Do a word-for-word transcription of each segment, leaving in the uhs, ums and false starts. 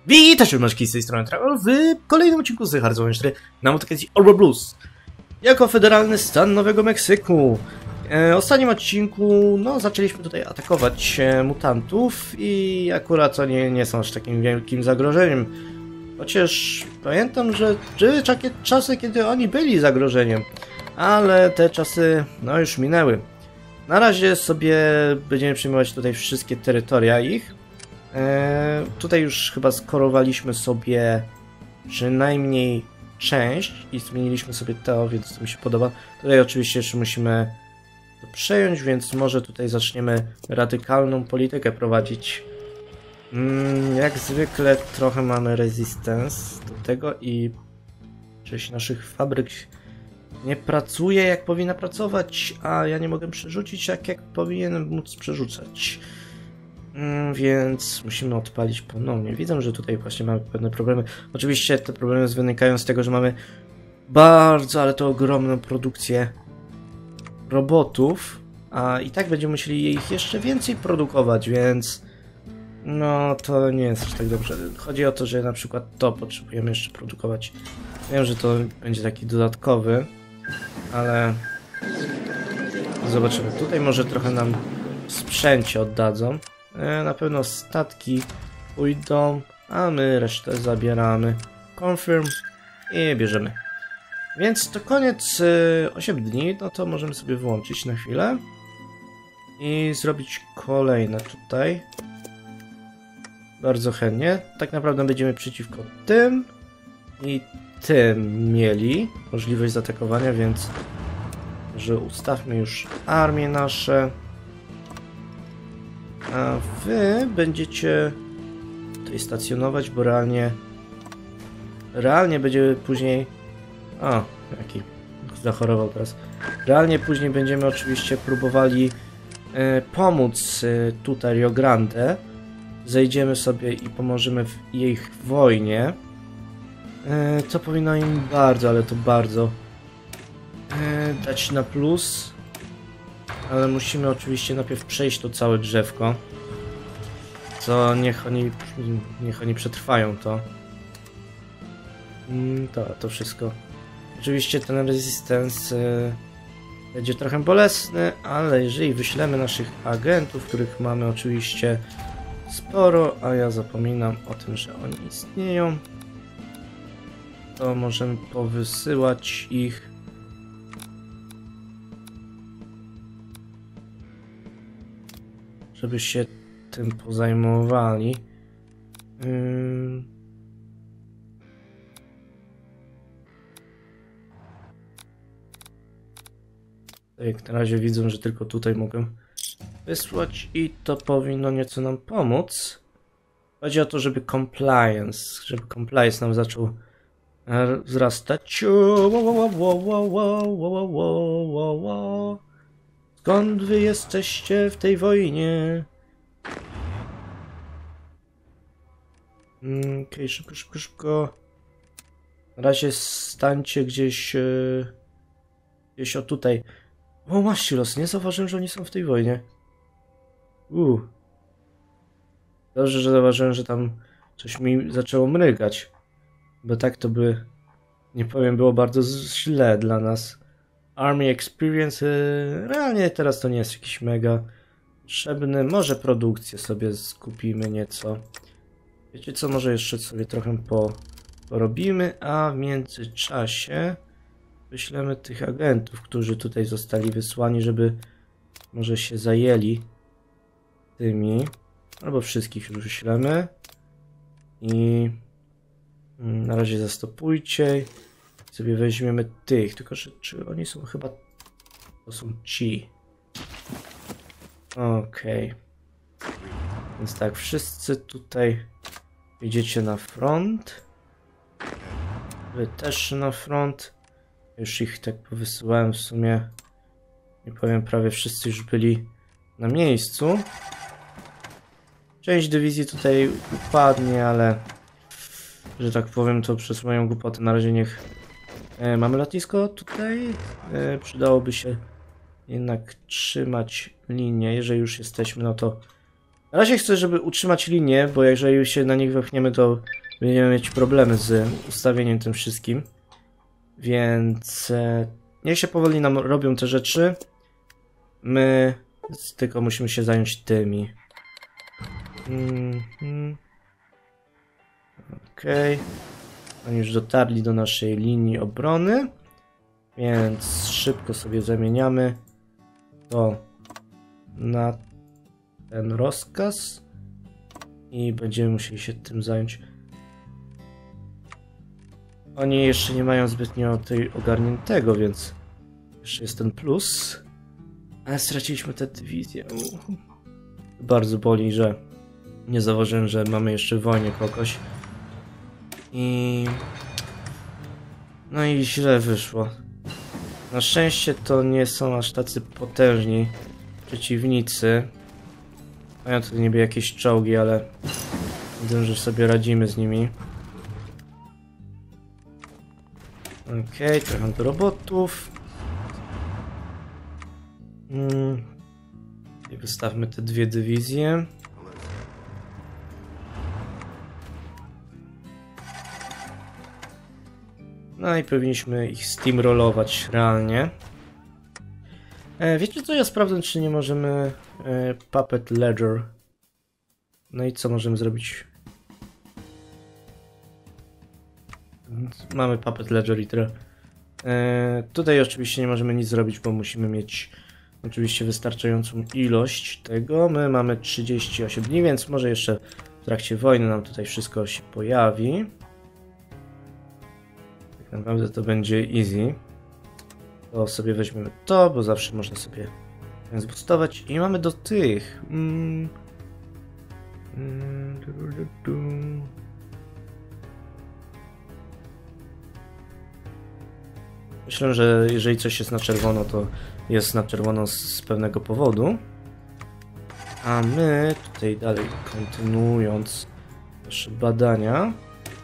Witajcie maczki z tej strony Travel w kolejnym odcinku z Hearthstone cztery na motokacji Orbo Blues jako federalny stan Nowego Meksyku. E, w ostatnim odcinku no, zaczęliśmy tutaj atakować e, mutantów i akurat oni nie są aż takim wielkim zagrożeniem. Chociaż pamiętam, że były takie czasy, kiedy oni byli zagrożeniem, ale te czasy no już minęły. Na razie sobie będziemy przyjmować tutaj wszystkie terytoria ich. Eee, tutaj już chyba skorowaliśmy sobie przynajmniej część i zmieniliśmy sobie to, więc to mi się podoba. Tutaj oczywiście jeszcze musimy to przejąć, więc może tutaj zaczniemy radykalną politykę prowadzić. Mm, jak zwykle trochę mamy resistance do tego i część naszych fabryk nie pracuje jak powinna pracować, a ja nie mogę przerzucić tak jak powinienem móc przerzucać. Mm, więc musimy odpalić ponownie. Widzę, że tutaj właśnie mamy pewne problemy. Oczywiście te problemy wynikają z tego, że mamy bardzo, ale to ogromną produkcję robotów, a i tak będziemy musieli ich jeszcze więcej produkować, więc no to nie jest aż tak dobrze. Chodzi o to, że na przykład to potrzebujemy jeszcze produkować. Wiem, że to będzie taki dodatkowy, ale zobaczymy. Tutaj może trochę nam w sprzęcie oddadzą. Na pewno statki pójdą, a my resztę zabieramy. Confirm i bierzemy. Więc to koniec osiem dni, no to możemy sobie wyłączyć na chwilę i zrobić kolejne tutaj. Bardzo chętnie. Tak naprawdę będziemy przeciwko tym i tym mieli możliwość zaatakowania, więc że ustawmy już armię nasze. A wy będziecie tutaj stacjonować, bo realnie realnie będziemy później... O, jaki zachorował teraz. Realnie później będziemy oczywiście próbowali e, pomóc e, tutaj Rio Grande. Zejdziemy sobie i pomożemy w ich wojnie. E, to powinno im bardzo, ale to bardzo e, dać na plus. Ale musimy oczywiście najpierw przejść to całe drzewko. Co niech oni, niech oni przetrwają to. To, to wszystko. Oczywiście ten resistance y, będzie trochę bolesny, ale jeżeli wyślemy naszych agentów, których mamy oczywiście sporo, a ja zapominam o tym, że oni istnieją, to możemy powysyłać ich. Żeby się tym pozajmowali. Hmm. Jak na razie widzę, że tylko tutaj mogę wysłać i to powinno nieco nam pomóc. Chodzi o to, żeby compliance, żeby compliance nam zaczął wzrastać. Skąd wy jesteście w tej wojnie? Okej, okay, szybko, szybko, szybko. Na razie stańcie gdzieś... Yy, gdzieś o tutaj. O, masz los, nie zauważyłem, że oni są w tej wojnie. Uuu. Dobrze, że zauważyłem, że tam coś mi zaczęło mrygać. Bo tak to by, nie powiem, było bardzo źle dla nas. Army Experience, yy, realnie teraz to nie jest jakiś mega potrzebny. Może produkcję sobie skupimy nieco. Wiecie co, może jeszcze sobie trochę po, porobimy, a w międzyczasie wyślemy tych agentów, którzy tutaj zostali wysłani, żeby może się zajęli tymi. Albo wszystkich już wyślemy. I na razie zastopujcie. Sobie weźmiemy tych, tylko że czy oni są chyba... To są ci. Okej. Okay. Więc tak, wszyscy tutaj idziecie na front. Wy też na front. Już ich tak powysyłałem w sumie. Nie powiem, prawie wszyscy już byli na miejscu. Część dywizji tutaj upadnie, ale... że tak powiem, to przez moją głupotę na razie niech... E, mamy lotnisko tutaj. E, przydałoby się jednak trzymać linię. Jeżeli już jesteśmy, no to Na razie chcę, żeby utrzymać linię, bo jeżeli się na nich wepchniemy, to będziemy mieć problemy z ustawieniem tym wszystkim. Więc e, niech się powoli nam robią te rzeczy. My tylko musimy się zająć tymi. Mm -hmm. Okej. Okay. Oni już dotarli do naszej linii obrony. Więc szybko sobie zamieniamy to na ten rozkaz. I będziemy musieli się tym zająć. Oni jeszcze nie mają zbytnio tej ogarniętego, więc jeszcze jest ten plus. Ale straciliśmy tę dywizję. Bardzo boli, że nie zauważyłem, że mamy jeszcze w wojnie kogoś. I... No i źle wyszło. Na szczęście to nie są aż tacy potężni przeciwnicy. Mają tu niby jakieś czołgi, ale widzę, że sobie radzimy z nimi. Okej, okay, trochę do robotów. Hmm. I wystawmy te dwie dywizje. No i powinniśmy ich steamrollować realnie. E, wiecie co, ja sprawdzę, czy nie możemy e, Puppet Ledger. No i co możemy zrobić? Mamy Puppet Ledger i tyle. E, tutaj oczywiście nie możemy nic zrobić, bo musimy mieć oczywiście wystarczającą ilość tego. My mamy trzydzieści osiem dni, więc może jeszcze w trakcie wojny nam tutaj wszystko się pojawi. Tak naprawdę to będzie easy. To sobie weźmiemy to, bo zawsze można sobie zboostować. I mamy do tych. Mm. Mm, du, du, du. Myślę, że jeżeli coś jest na czerwono, to jest na czerwono z pewnego powodu. A my tutaj dalej kontynuując nasze badania,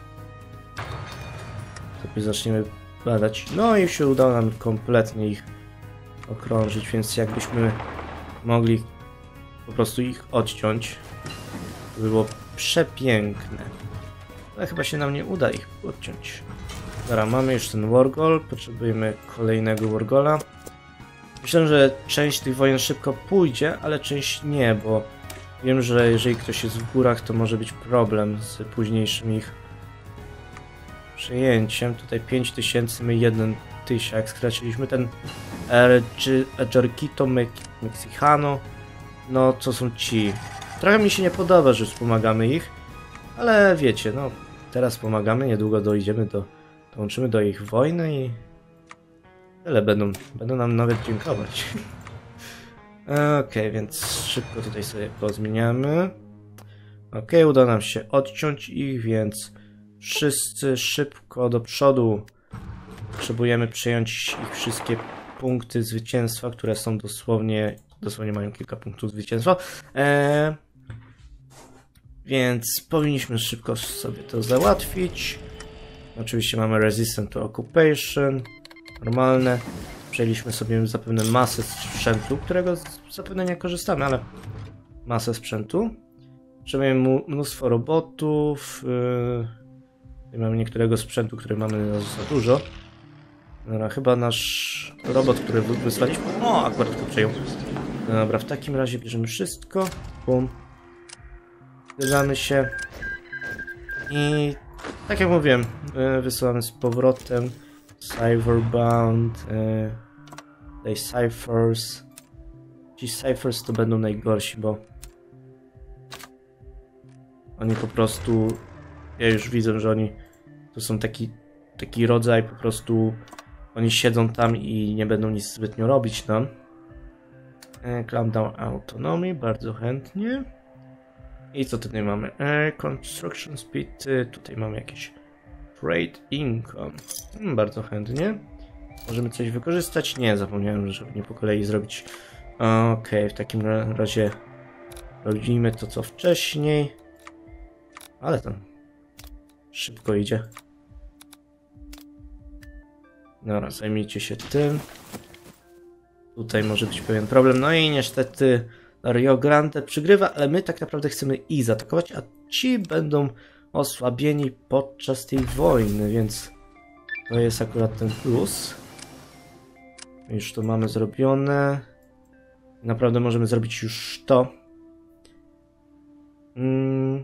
sobie zaczniemy badać. No i się udało nam kompletnie ich okrążyć, więc jakbyśmy mogli po prostu ich odciąć, to by było przepiękne. Ale chyba się nam nie uda ich odciąć. Dobra, mamy już ten Wargol, potrzebujemy kolejnego Wargola. Myślę, że część tych wojen szybko pójdzie, ale część nie, bo wiem, że jeżeli ktoś jest w górach, to może być problem z późniejszym ich przejęciem. Tutaj pięć tysięcy, my jeden tysiąc, jak straciliśmy ten Ejército Mexicano, no to są ci. Trochę mi się nie podoba, że wspomagamy ich, ale wiecie, no teraz pomagamy, niedługo dojdziemy do, dołączymy do ich wojny i tyle będą, będą nam nawet dziękować. Okej, okay, więc szybko tutaj sobie pozmieniamy. Okej, okay, uda nam się odciąć ich, więc wszyscy szybko do przodu. Potrzebujemy przejąć ich wszystkie punkty zwycięstwa, które są dosłownie, dosłownie mają kilka punktów zwycięstwa. Eee, więc powinniśmy szybko sobie to załatwić. Oczywiście mamy Resistant to Occupation. Normalne. Przejęliśmy sobie zapewne masę sprzętu, którego zapewne nie korzystamy, ale masę sprzętu. Potrzebujemy mnóstwo robotów. Yy, mamy niektórego sprzętu, który mamy za dużo. Dobra, chyba nasz robot, który wysłaliśmy. O, akurat to przejął. Dobra, w takim razie bierzemy wszystko. Bum. Zgadzamy się. I tak jak mówiłem, yy, wysyłamy z powrotem. Cyberbound, yy, tutaj Cyphers. Ci Cyphers to będą najgorsi, bo oni po prostu, ja już widzę, że oni to są taki, taki rodzaj, po prostu oni siedzą tam i nie będą nic zbytnio robić tam. Yy, Clamp down autonomy, bardzo chętnie. I co tutaj mamy? Yy, construction speed, yy, tutaj mamy jakieś trade income. Hmm, bardzo chętnie. Możemy coś wykorzystać? Nie, zapomniałem, żeby nie po kolei zrobić. Okej, okay, w takim razie robimy to co wcześniej. Ale tam szybko idzie. Dobra, zajmijcie się tym. Tutaj może być pewien problem. No i niestety Rio Grande przygrywa, ale my tak naprawdę chcemy ich zaatakować, a ci będą osłabieni podczas tej wojny, więc to jest akurat ten plus. Już to mamy zrobione. Naprawdę możemy zrobić już to. Hmm.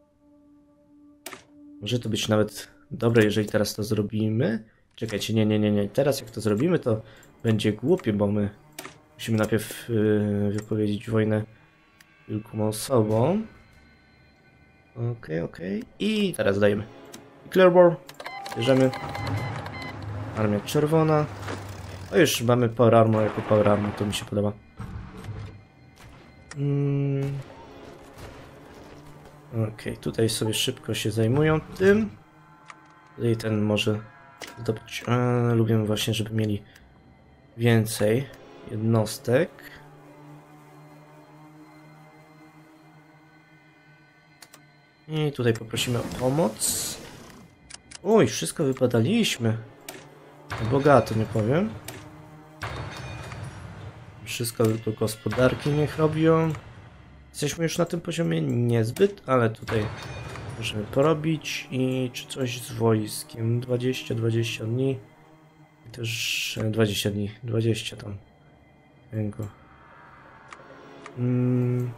Może to być nawet dobre, jeżeli teraz to zrobimy. Czekajcie, nie, nie, nie, nie. Teraz jak to zrobimy, to będzie głupie, bo my musimy najpierw yy, wypowiedzieć wojnę kilkoma osobom. Okej, okay, okej. Okay. I teraz dajemy Declare War. Bierzemy. Armia czerwona. O, już mamy Power Armor jako Power Armor, to mi się podoba. Hmm. Okej, okay, tutaj sobie szybko się zajmują tym. Tutaj ten może zdobyć. Eee, lubimy właśnie, żeby mieli więcej jednostek. I tutaj poprosimy o pomoc. Uj, wszystko wypadaliśmy. Bogato, nie powiem. Wszystko do gospodarki niech robią. Jesteśmy już na tym poziomie niezbyt, ale tutaj możemy porobić. I czy coś z wojskiem? dwadzieścia, dwadzieścia dni. I też dwadzieścia dni, dwadzieścia tam. Jego. Hmm.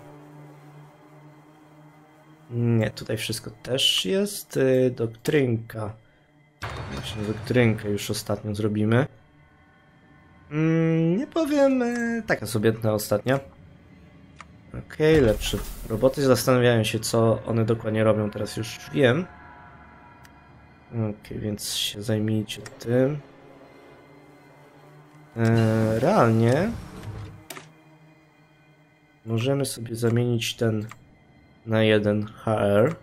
Nie, tutaj wszystko też jest. Doktrynka. Właśnie doktrynkę już ostatnio zrobimy. Hmm, nie powiem, taka sobie ta ostatnia. Okej, okay, lepsze roboty. Zastanawiałem się, co one dokładnie robią, teraz już wiem. Okej, okay, więc się zajmijcie tym. Eee, realnie możemy sobie zamienić ten na jeden H R.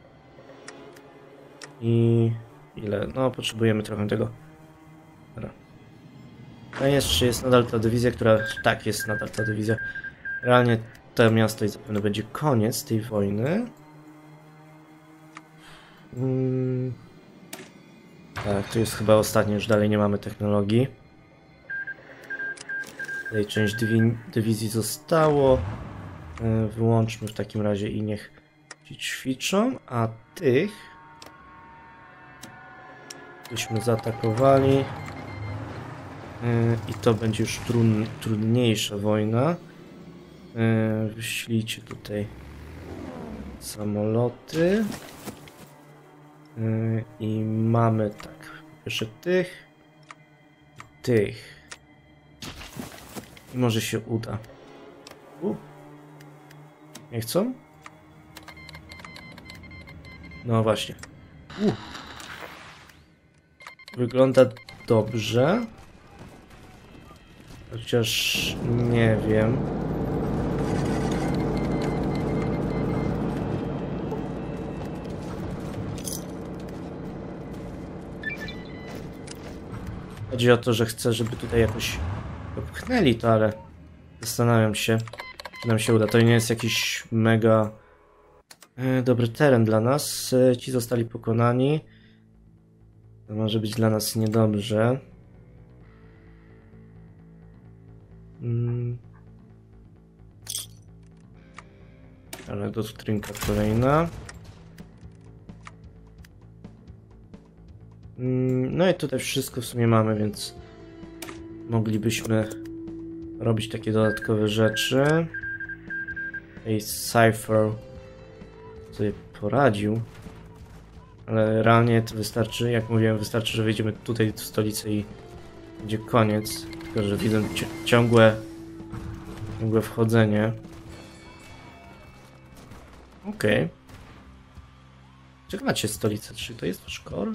I ile? No, potrzebujemy trochę tego. Dobra. No jest, czy jest nadal ta dywizja, która... Tak, jest nadal ta dywizja. Realnie to miasto i zapewne będzie koniec tej wojny. Hmm. Tak, to jest chyba ostatnie, już dalej nie mamy technologii. Tutaj część dywi dywizji zostało. Wyłączmy w takim razie i niech ci ćwiczą, a tych byśmy zaatakowali. I to będzie już trudn trudniejsza wojna. Wyślijcie tutaj samoloty. I mamy tak, jeszcze tych, tych. I może się uda. U. Nie chcą? No właśnie. U. Wygląda dobrze. Chociaż nie wiem. Chodzi o to, że chcę, żeby tutaj jakoś popchnęli to, ale zastanawiam się, czy nam się uda. To nie jest jakiś mega e, dobry teren dla nas. E, ci zostali pokonani. To może być dla nas niedobrze. Hmm. Ale doktrynka kolejna. No i tutaj wszystko w sumie mamy, więc moglibyśmy robić takie dodatkowe rzeczy. Ej, Cypher sobie poradził, ale realnie to wystarczy, jak mówiłem, wystarczy, że wyjdziemy tutaj w stolicę i będzie koniec. Tylko że widzę ciągłe, ciągłe wchodzenie. Okej. Okay. Czego macie stolicę? Czy to jest wasz kor?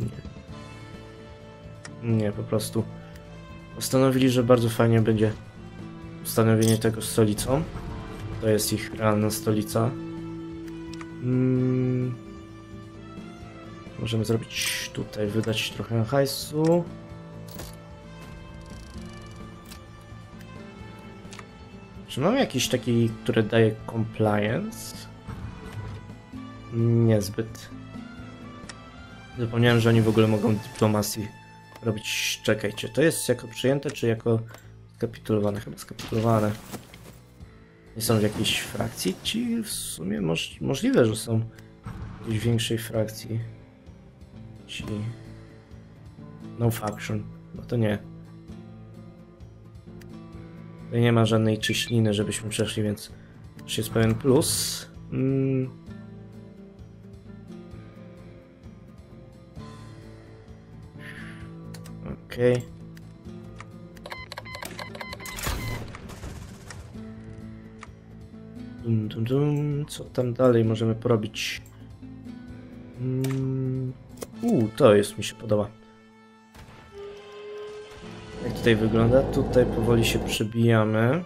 Nie. Nie, po prostu postanowili, że bardzo fajnie będzie ustanowienie tego stolicą. To jest ich realna stolica. Hmm. Możemy zrobić tutaj, wydać trochę hajsu. Czy mam jakiś taki, który daje compliance? Niezbyt. Zapomniałem, że oni w ogóle mogą dyplomacji robić. Czekajcie, to jest jako przyjęte, czy jako skapitulowane? Chyba skapitulowane. nie są w jakiejś frakcji? Ci w sumie moż, możliwe, że są w jakiejś większej frakcji. Ci... No faction. No to nie. Tutaj nie ma żadnej czyśniny, żebyśmy przeszli, więc też jest pewien plus. Mm. Okej. Okay. Dum, dum, dum. Co tam dalej możemy porobić? Mm. Uuu, to jest, mi się podoba. Jak tutaj wygląda? Tutaj powoli się przebijamy.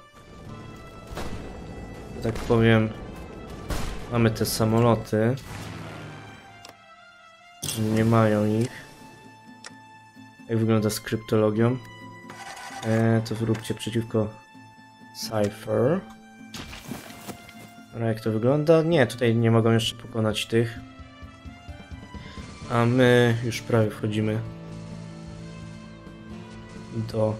Tak powiem, mamy te samoloty. Nie mają ich. Jak wygląda z kryptologią? E, to wyróbcie przeciwko Cypher. A jak to wygląda? Nie, tutaj nie mogą jeszcze pokonać tych. A my już prawie wchodzimy do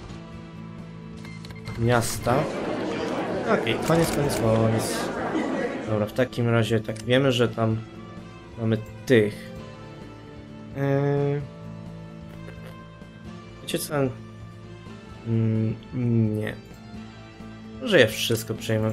miasta. Okej, okay, koniec, koniec, koniec. Dobra, w takim razie tak wiemy, że tam mamy tych. Eee... Wiecie co? Mm, nie. Może ja wszystko przejmę.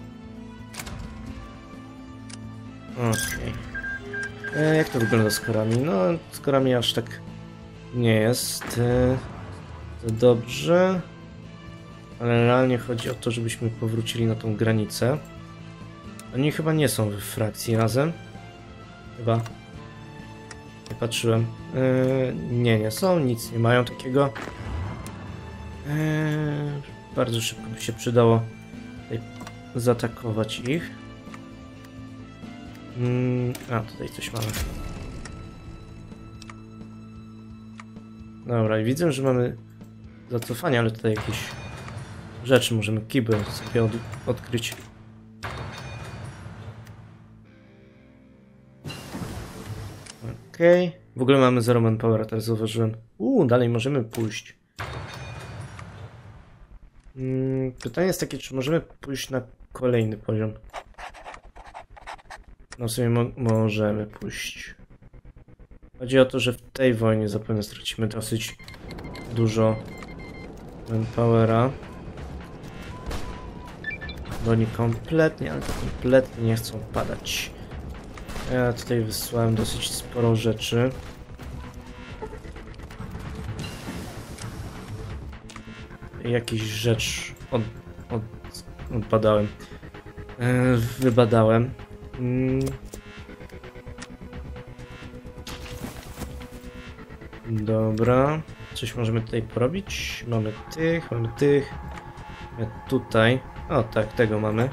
Okej. Okay. Eee, jak to wygląda z korami? No, z korami aż tak nie jest. Eee, to dobrze. Ale realnie chodzi o to, żebyśmy powrócili na tą granicę. Oni chyba nie są w frakcji razem. Chyba. Nie patrzyłem. Yy, nie, nie są. Nic nie mają takiego. Yy, bardzo szybko by się przydało tutaj zaatakować ich. Yy, a, tutaj coś mamy. Dobra, i widzę, że mamy zacofanie, ale tutaj jakieś rzeczy możemy kibel sobie od, odkryć. Okej. Okay. W ogóle mamy zero manpower, teraz zauważyłem. Uuu, dalej możemy pójść. Hmm, pytanie jest takie, czy możemy pójść na kolejny poziom? No sobie mo możemy pójść. Chodzi o to, że w tej wojnie zapewne stracimy dosyć dużo manpowera. Bo oni kompletnie, ale to kompletnie nie chcą padać. Ja tutaj wysłałem dosyć sporo rzeczy. Jakiś rzecz od, od, odbadałem. E, wybadałem. Mm. Dobra. Coś możemy tutaj porobić. Mamy tych, mamy tych. Mamy tutaj. O tak, tego mamy.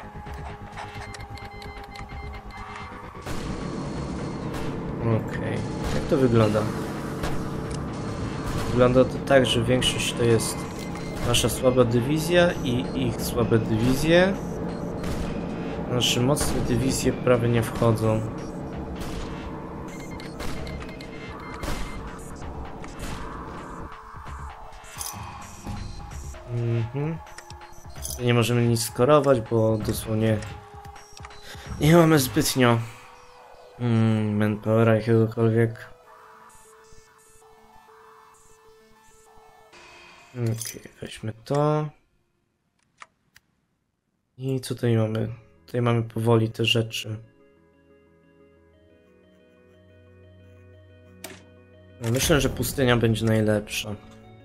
Okej, okay. Jak to wygląda? Wygląda to tak, że większość to jest nasza słaba dywizja i ich słabe dywizje. Nasze mocne dywizje prawie nie wchodzą. Mhm. Nie możemy nic skorować, bo dosłownie nie mamy zbytnio mm, manpowera jakiegokolwiek. Okej, okay, weźmy to. I co tutaj mamy? Tutaj mamy powoli te rzeczy. No, myślę, że pustynia będzie najlepsza.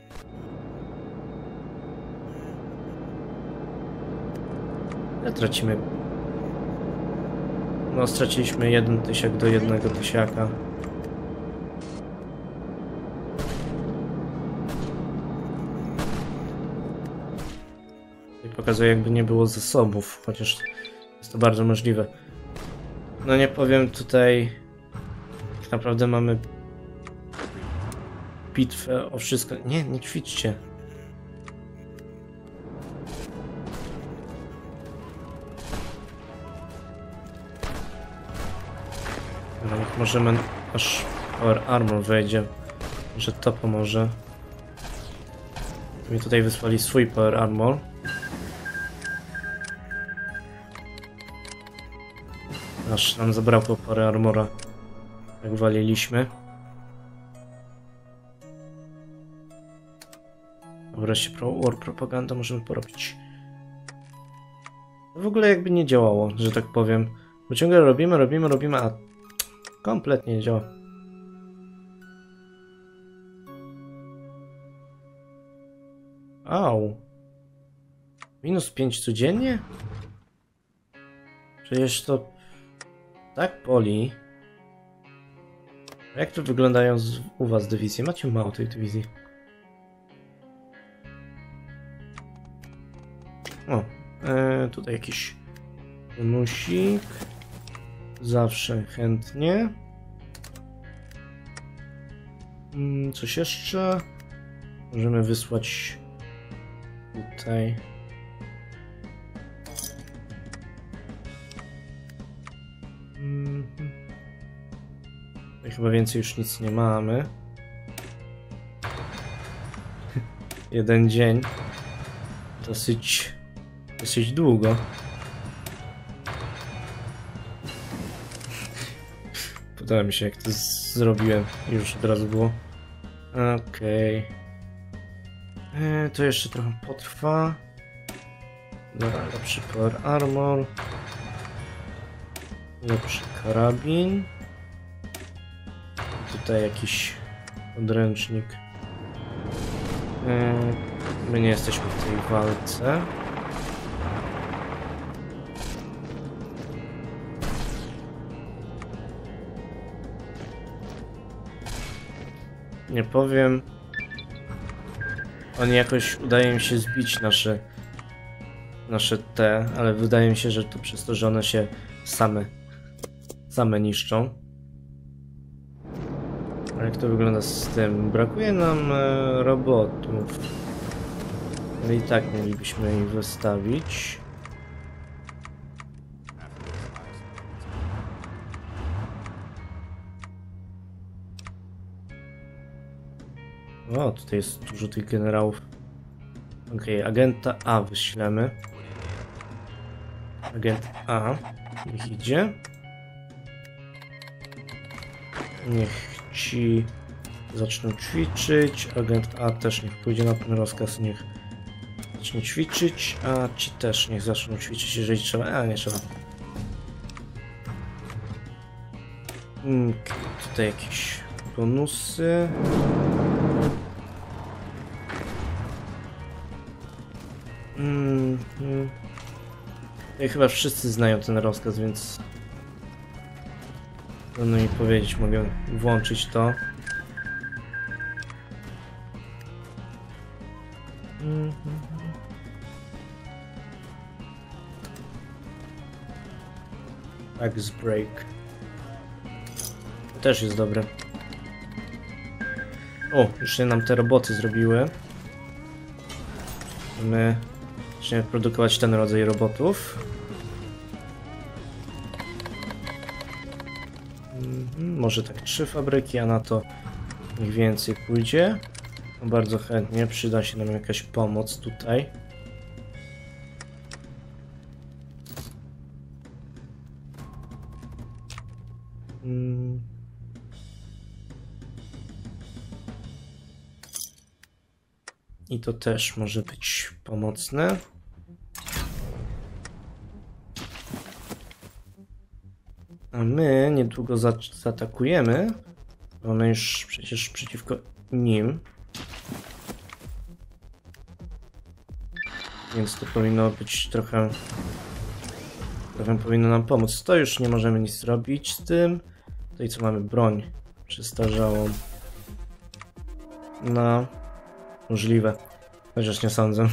Ja tracimy. No, straciliśmy jeden tysiak do jednego tysiaka. I pokazuje, jakby nie było zasobów, chociaż jest to bardzo możliwe. No nie powiem, tutaj tak naprawdę mamy bitwę o wszystko. Nie, nie ćwiczcie. No, niech możemy, aż Power Armor wejdzie, że to pomoże. Mi tutaj wysłali swój Power Armor. Aż nam zabrakło parę armora. Jak waliliśmy. Wreszcie pro war propaganda możemy porobić. W ogóle jakby nie działało, że tak powiem. Bo ciągle robimy, robimy, robimy, a kompletnie nie działa. Au. Minus pięć codziennie? Przecież to tak poli. Jak to wyglądają z, u was dywizje? Macie mało tej dywizji. O, e, tutaj jakiś bonusik. Zawsze chętnie. Hmm, coś jeszcze? Możemy wysłać tutaj. Hmm. Tutaj chyba więcej już nic nie mamy. Jeden dzień. Dosyć, dosyć długo. Podoba mi się, jak to zrobiłem. Już od razu było. Okej. Okay. To jeszcze trochę potrwa. Dobra, lepszy power armor. Lepszy karabin. Tutaj jakiś podręcznik. My nie jesteśmy w tej walce. Nie powiem. Oni jakoś udaje im się zbić nasze nasze te, ale wydaje mi się, że to przez to, że one się same same niszczą. A jak to wygląda z tym? Brakuje nam e, robotów. Ale i tak mielibyśmy ich wystawić. O, tutaj jest dużo tych generałów. Okej, okay, agenta A wyślemy. Agent A, niech idzie. Niech ci zaczną ćwiczyć. Agent A też niech pójdzie na ten rozkaz, niech zacznie ćwiczyć, a ci też niech zaczną ćwiczyć, jeżeli trzeba. A, nie trzeba. Okay, tutaj jakieś bonusy. Mm, mm. I chyba wszyscy znają ten rozkaz, więc trudno mi powiedzieć, mogę włączyć to. Mm-hmm. Axe break. To też jest dobre. O, już się nam te roboty zrobiły. My zaczniemy produkować ten rodzaj robotów. Mhm, może tak trzy fabryki, a na to niech więcej pójdzie. No bardzo chętnie, przyda się nam jakaś pomoc tutaj. Hmm. I to też może być pomocne. A my niedługo za zaatakujemy. One już przecież przeciwko nim. Więc to powinno być trochę... Trochę powinno nam pomóc. To już nie możemy nic zrobić z tym. Tutaj co mamy? Broń przestarzałą. No... Możliwe. Chociaż nie sądzę.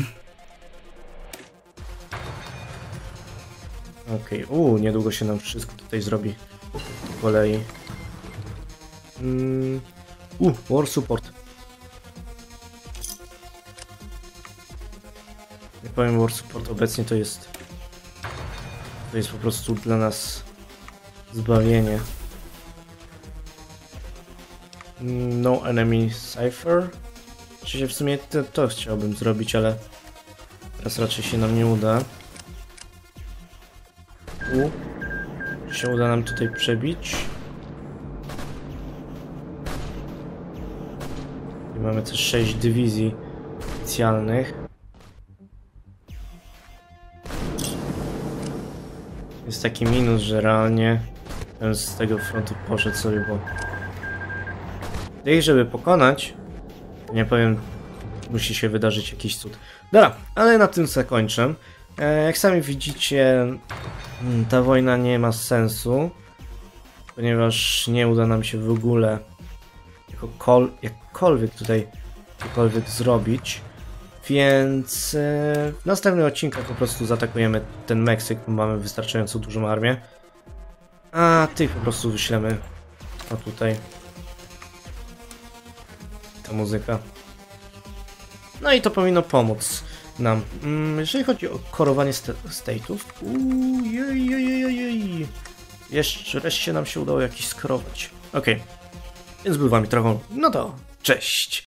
Okej, okay. Uuu, niedługo się nam wszystko tutaj zrobi po kolei. Mm. Uuu, war support. Nie powiem, war support obecnie to jest... To jest po prostu dla nas zbawienie. No enemy cipher. Oczywiście w sumie to, to chciałbym zrobić, ale teraz raczej się nam nie uda. U, się uda nam tutaj przebić. I mamy też sześć dywizji specjalnych. Jest taki minus, że realnie ten z tego frontu poszedł sobie, bo ich, żeby pokonać, nie powiem, musi się wydarzyć jakiś cud. Dobra, ale na tym zakończę. E, jak sami widzicie, ta wojna nie ma sensu, ponieważ nie uda nam się w ogóle jakokol, jakkolwiek tutaj cokolwiek zrobić. Więc e, w następnych odcinkach po prostu zaatakujemy ten Meksyk, bo mamy wystarczająco dużą armię. A tych po prostu wyślemy. O tutaj. Ta muzyka. No i to powinno pomóc nam. Mm, jeżeli chodzi o korowanie st state'ów. Ujej, jeszcze wreszcie nam się udało jakiś skorować. Okej. Okay. Więc był wami trochę. No to cześć.